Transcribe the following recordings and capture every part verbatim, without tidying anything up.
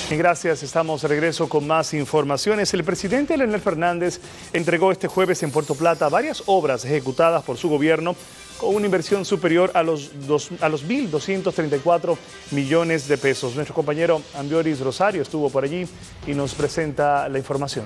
Gracias, estamos de regreso con más informaciones. El presidente Leonel Fernández entregó este jueves en Puerto Plata varias obras ejecutadas por su gobierno con una inversión superior a los, dos, a los mil doscientos treinta y cuatro millones de pesos. Nuestro compañero Ambioris Rosario estuvo por allí y nos presenta la información.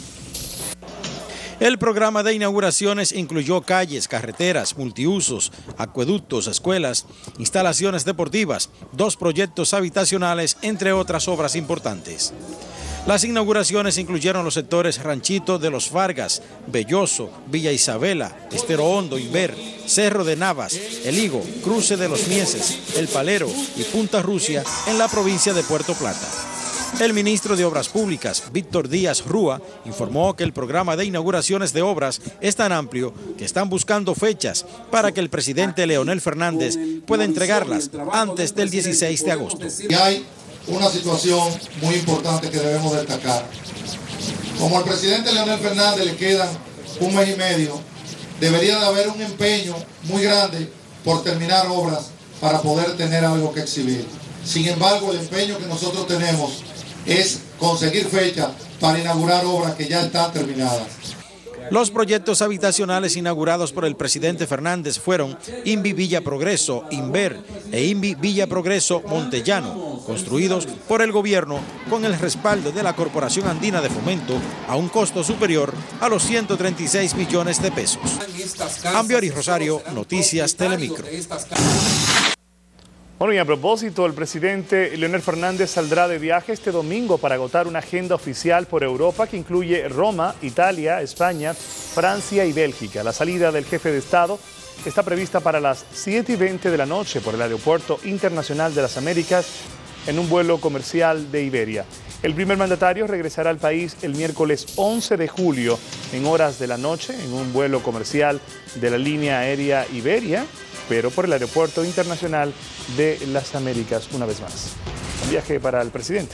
El programa de inauguraciones incluyó calles, carreteras, multiusos, acueductos, escuelas, instalaciones deportivas, dos proyectos habitacionales, entre otras obras importantes. Las inauguraciones incluyeron los sectores Ranchito de los Vargas, Belloso, Villa Isabela, Estero Hondo, Inver, Cerro de Navas, El Higo, Cruce de los Mieses, El Palero y Punta Rusia en la provincia de Puerto Plata. El ministro de Obras Públicas, Víctor Díaz Rúa, informó que el programa de inauguraciones de obras es tan amplio que están buscando fechas para que el presidente Leonel Fernández pueda entregarlas antes del dieciséis de agosto. Y hay una situación muy importante que debemos destacar. Como al presidente Leonel Fernández le quedan un mes y medio, debería de haber un empeño muy grande por terminar obras para poder tener algo que exhibir. Sin embargo, el empeño que nosotros tenemos es conseguir fecha para inaugurar obras que ya están terminadas. Los proyectos habitacionales inaugurados por el presidente Fernández fueron INVI Villa Progreso, Inver e INVI Villa Progreso Montellano, construidos por el gobierno con el respaldo de la Corporación Andina de Fomento a un costo superior a los ciento treinta y seis millones de pesos. Ambioris Rosario, Noticias Telemicro. Bueno, y a propósito, el presidente Leonel Fernández saldrá de viaje este domingo para agotar una agenda oficial por Europa que incluye Roma, Italia, España, Francia y Bélgica. La salida del jefe de Estado está prevista para las siete y veinte de la noche por el Aeropuerto Internacional de las Américas en un vuelo comercial de Iberia. El primer mandatario regresará al país el miércoles once de julio en horas de la noche en un vuelo comercial de la línea aérea Iberia, pero por el Aeropuerto Internacional de las Américas una vez más. Un viaje para el presidente.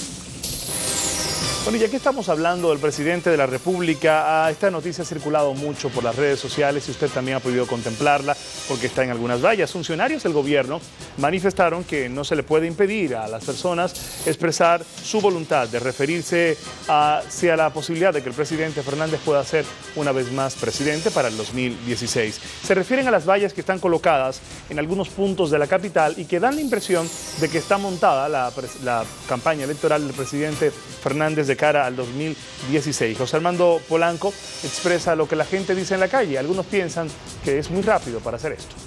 Bueno, y ya que estamos hablando del presidente de la República, esta noticia ha circulado mucho por las redes sociales y usted también ha podido contemplarla porque está en algunas vallas. Funcionarios del gobierno manifestaron que no se le puede impedir a las personas expresar su voluntad de referirse hacia la posibilidad de que el presidente Fernández pueda ser una vez más presidente para el dos mil dieciséis. Se refieren a las vallas que están colocadas en algunos puntos de la capital y que dan la impresión de que está montada la, la campaña electoral del presidente Fernández de cara al dos mil dieciséis. José Armando Polanco expresa lo que la gente dice en la calle. Algunos piensan que es muy rápido para hacer esto.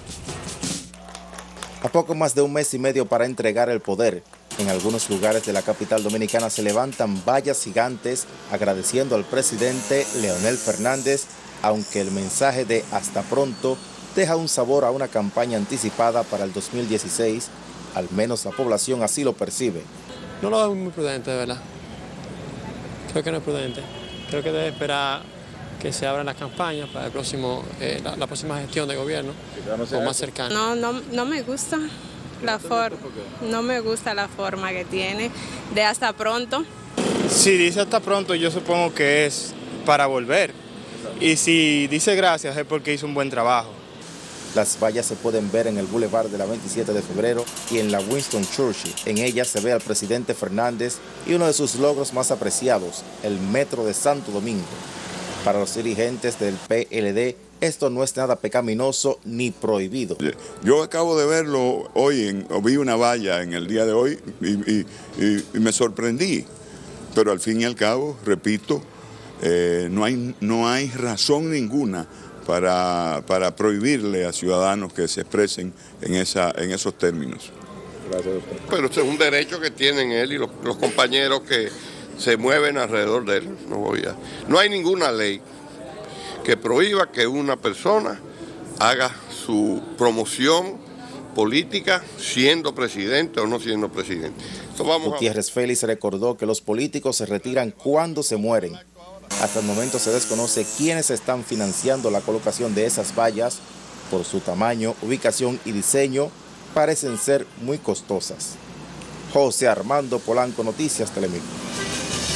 A poco más de un mes y medio para entregar el poder, en algunos lugares de la capital dominicana se levantan vallas gigantes agradeciendo al presidente Leonel Fernández, aunque el mensaje de hasta pronto deja un sabor a una campaña anticipada para el dos mil dieciséis, al menos la población así lo percibe. No lo veo muy prudente, de verdad. Creo que no es prudente. Creo que debe esperar que se abran las campañas para el próximo, eh, la, la próxima gestión de gobierno o más cercana. No, no, no me gusta la forma, no me gusta la forma que tiene de hasta pronto. Si dice hasta pronto, yo supongo que es para volver. Y si dice gracias es porque hizo un buen trabajo. Las vallas se pueden ver en el Boulevard de la veintisiete de febrero y en la Winston Churchill. En ellas se ve al presidente Fernández y uno de sus logros más apreciados, el Metro de Santo Domingo. Para los dirigentes del P L D, esto no es nada pecaminoso ni prohibido. Yo acabo de verlo hoy, en, vi una valla en el día de hoy y, y, y, y me sorprendí. Pero al fin y al cabo, repito, eh, no hay, no hay razón ninguna Para, para prohibirle a ciudadanos que se expresen en, esa, en esos términos. Gracias, doctor. Pero eso es un derecho que tienen él y los, los compañeros que se mueven alrededor de él. No, voy a, no hay ninguna ley que prohíba que una persona haga su promoción política siendo presidente o no siendo presidente. Entonces, vamos Gutiérrez a... Félix recordó que los políticos se retiran cuando se mueren. Hasta el momento se desconoce quiénes están financiando la colocación de esas vallas. Por su tamaño, ubicación y diseño, parecen ser muy costosas. José Armando Polanco, Noticias Telemicro.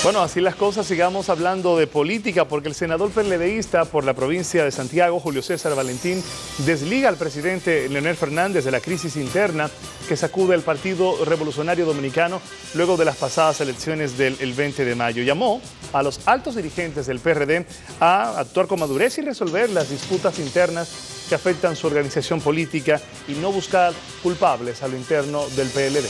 Bueno, así las cosas, sigamos hablando de política, porque el senador PLDista por la provincia de Santiago, Julio César Valentín, desliga al presidente Leonel Fernández de la crisis interna que sacude el Partido Revolucionario Dominicano luego de las pasadas elecciones del el veinte de mayo. Llamó a los altos dirigentes del P R D a actuar con madurez y resolver las disputas internas que afectan su organización política y no buscar culpables a lo interno del P L D.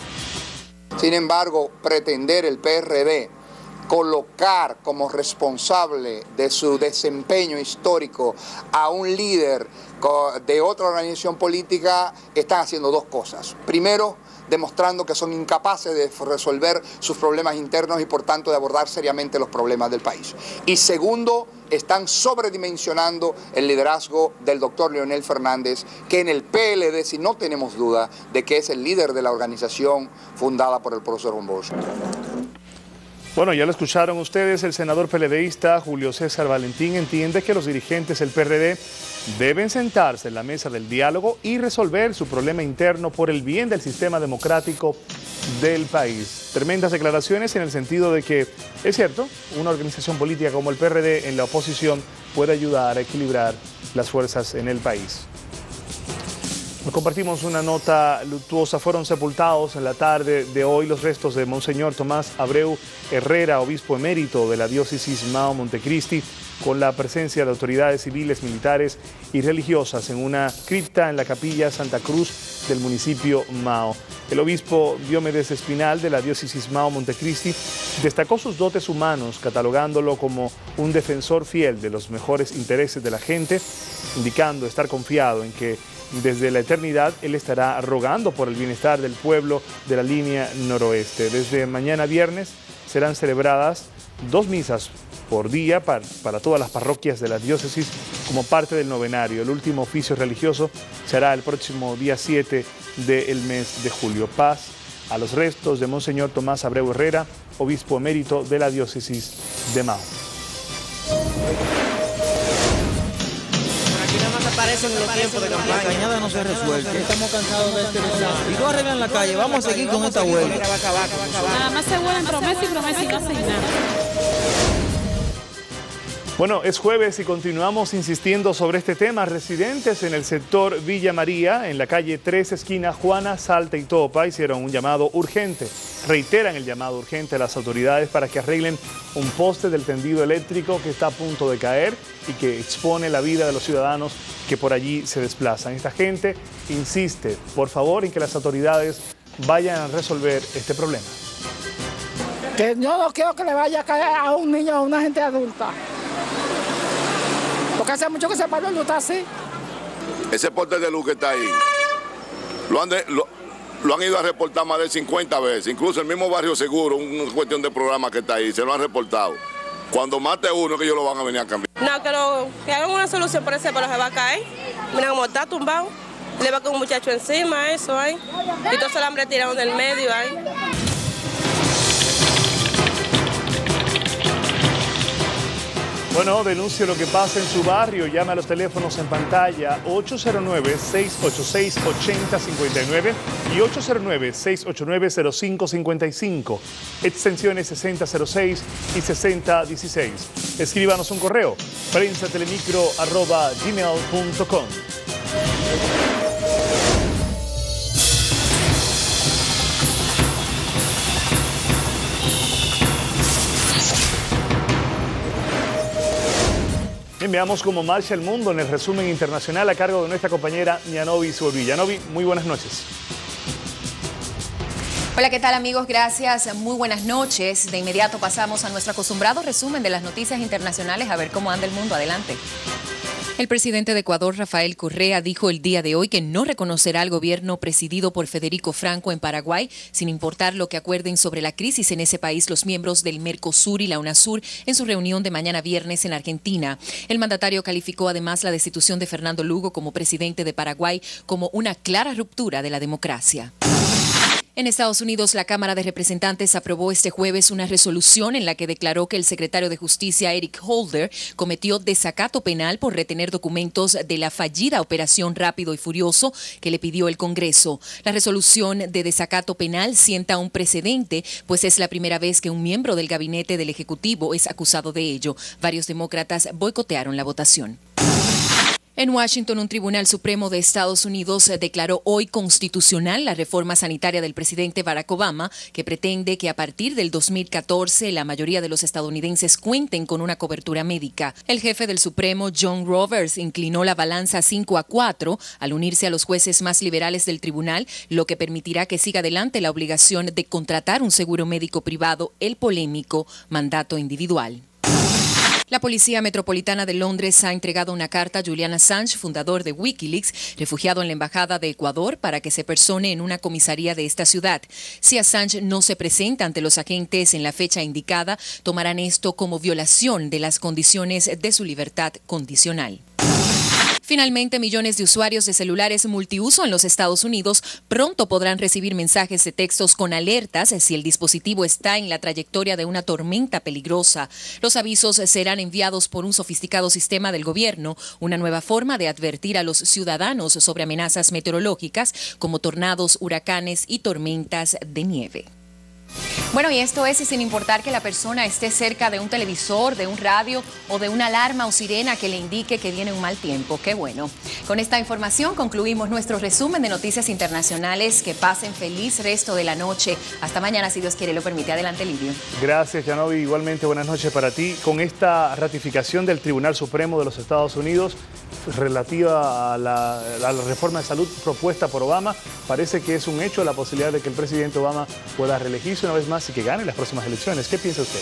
Sin embargo, pretender el P R D colocar como responsable de su desempeño histórico a un líder de otra organización política, están haciendo dos cosas. Primero, demostrando que son incapaces de resolver sus problemas internos y por tanto de abordar seriamente los problemas del país. Y segundo, están sobredimensionando el liderazgo del doctor Leonel Fernández, que en el P L D, si no tenemos duda, de que es el líder de la organización fundada por el profesor Bosch. Bueno, ya lo escucharon ustedes, el senador PLDista Julio César Valentín entiende que los dirigentes del P R D deben sentarse en la mesa del diálogo y resolver su problema interno por el bien del sistema democrático del país. Tremendas declaraciones en el sentido de que, es cierto, una organización política como el P R D en la oposición puede ayudar a equilibrar las fuerzas en el país. Nos compartimos una nota luctuosa. Fueron sepultados en la tarde de hoy los restos de Monseñor Tomás Abreu Herrera, obispo emérito de la diócesis Mao Montecristi, con la presencia de autoridades civiles, militares y religiosas en una cripta en la capilla Santa Cruz del municipio Mao. El obispo Diomedes Espinal de la diócesis Mao Montecristi destacó sus dotes humanos, catalogándolo como un defensor fiel de los mejores intereses de la gente, indicando estar confiado en que desde la eternidad él estará rogando por el bienestar del pueblo de la línea noroeste. Desde mañana viernes serán celebradas dos misas por día para, para todas las parroquias de la diócesis como parte del novenario. El último oficio religioso se hará el próximo día siete del mes de julio. Paz a los restos de Monseñor Tomás Abreu Herrera, obispo emérito de la diócesis de Mao. Aparecen los tiempos de campaña. La cañada no se resuelve. Estamos cansados de este desastre. Y no arreglan la calle. Vamos a seguir con esta huelga. Nada más se vuelan promesas y promesas y no hacen nada. Bueno, es jueves y continuamos insistiendo sobre este tema. Residentes en el sector Villa María, en la calle tres, esquina Juana, Salta y Topa, hicieron un llamado urgente. Reiteran el llamado urgente a las autoridades para que arreglen un poste del tendido eléctrico que está a punto de caer y que expone la vida de los ciudadanos que por allí se desplazan. Esta gente insiste, por favor, en que las autoridades vayan a resolver este problema. Que yo no quiero que le vaya a caer a un niño o a una gente adulta. Porque hace mucho que ese pueblo no está así. Ese poste de luz que está ahí, lo han, de, lo, lo han ido a reportar más de cincuenta veces. Incluso el mismo Barrio Seguro, una cuestión de programa que está ahí, se lo han reportado. Cuando mate uno, que ellos lo van a venir a cambiar. No, que, lo, que hagan una solución por ese pueblo, se va a caer. Mira cómo está tumbado. Le va a caer un muchacho encima, eso ahí. Y todo el hambre tirado en el medio ahí. Bueno, denuncie lo que pasa en su barrio. Llame a los teléfonos en pantalla ocho cero nueve, seis ocho seis, ocho cero cinco nueve y ocho cero nueve, seis ocho nueve, cero cinco cinco cinco, extensiones sesenta cero seis y sesenta dieciséis. Escríbanos un correo, prensatelemicro arroba gmail punto com. Bien, veamos cómo marcha el mundo en el resumen internacional a cargo de nuestra compañera Nianovi Suolvilla. Nianovi, muy buenas noches. Hola, ¿qué tal amigos? Gracias, muy buenas noches. De inmediato pasamos a nuestro acostumbrado resumen de las noticias internacionales, a ver cómo anda el mundo. Adelante. El presidente de Ecuador, Rafael Correa, dijo el día de hoy que no reconocerá al gobierno presidido por Federico Franco en Paraguay, sin importar lo que acuerden sobre la crisis en ese país los miembros del Mercosur y la UNASUR en su reunión de mañana viernes en Argentina. El mandatario calificó además la destitución de Fernando Lugo como presidente de Paraguay como una clara ruptura de la democracia. En Estados Unidos, la Cámara de Representantes aprobó este jueves una resolución en la que declaró que el secretario de Justicia, Eric Holder, cometió desacato penal por retener documentos de la fallida Operación Rápido y Furioso que le pidió el Congreso. La resolución de desacato penal sienta un precedente, pues es la primera vez que un miembro del gabinete del Ejecutivo es acusado de ello. Varios demócratas boicotearon la votación. En Washington, un tribunal supremo de Estados Unidos declaró hoy constitucional la reforma sanitaria del presidente Barack Obama, que pretende que a partir del dos mil catorce la mayoría de los estadounidenses cuenten con una cobertura médica. El jefe del Supremo, John Roberts, inclinó la balanza cinco a cuatro al unirse a los jueces más liberales del tribunal, lo que permitirá que siga adelante la obligación de contratar un seguro médico privado, el polémico mandato individual. La Policía Metropolitana de Londres ha entregado una carta a Julian Assange, fundador de Wikileaks, refugiado en la Embajada de Ecuador, para que se persone en una comisaría de esta ciudad. Si Assange no se presenta ante los agentes en la fecha indicada, tomarán esto como violación de las condiciones de su libertad condicional. Finalmente, millones de usuarios de celulares multiuso en los Estados Unidos pronto podrán recibir mensajes de textos con alertas si el dispositivo está en la trayectoria de una tormenta peligrosa. Los avisos serán enviados por un sofisticado sistema del gobierno, una nueva forma de advertir a los ciudadanos sobre amenazas meteorológicas como tornados, huracanes y tormentas de nieve. Bueno, y esto es sin importar que la persona esté cerca de un televisor, de un radio o de una alarma o sirena que le indique que viene un mal tiempo. ¡Qué bueno! Con esta información concluimos nuestro resumen de noticias internacionales. Que pasen feliz resto de la noche. Hasta mañana, si Dios quiere, lo permite. Adelante, Lidio. Gracias, Yanovi. Igualmente, buenas noches para ti. Con esta ratificación del Tribunal Supremo de los Estados Unidos relativa a la, a la reforma de salud propuesta por Obama, parece que es un hecho la posibilidad de que el presidente Obama pueda reelegirse una vez más y que gane las próximas elecciones. ¿Qué piensa usted?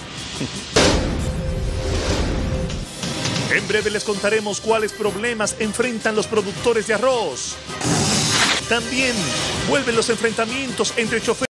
En breve les contaremos cuáles problemas enfrentan los productores de arroz. También vuelven los enfrentamientos entre choferes